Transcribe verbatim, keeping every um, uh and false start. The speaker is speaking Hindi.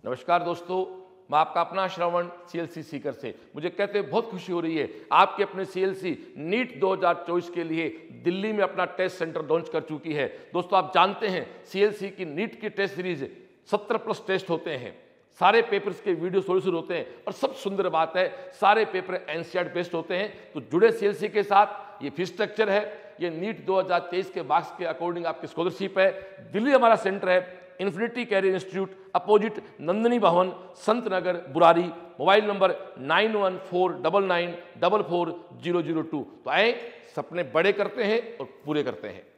नमस्कार दोस्तों, मैं आपका अपना श्रवण सीएलसी सीकर से। मुझे कहते हुए बहुत खुशी हो रही है, आपके अपने सीएलसी नीट दो हज़ार चौबीस के लिए दिल्ली में अपना टेस्ट सेंटर लॉन्च कर चुकी है। दोस्तों, आप जानते हैं सीएलसी की नीट की टेस्ट सीरीज सत्तर प्लस टेस्ट होते हैं, सारे पेपर्स के वीडियो सोल्यूशन होते हैं और सब सुंदर बात है, सारे पेपर एनसीईआरटी बेस्ड होते हैं। तो जुड़े सीएलसी के साथ, ये फीस स्ट्रक्चर है, ये नीट दो हज़ार तेईस के मार्क्स के अकॉर्डिंग आपकी स्कॉलरशिप है। दिल्ली हमारा सेंटर है, Infinity Career Institute, opposite Nandini Bhavan, Sant Nagar, Burari. Mobile number nine one four double nine double four zero zero two. तो आए, सपने बड़े करते हैं और पूरे करते हैं।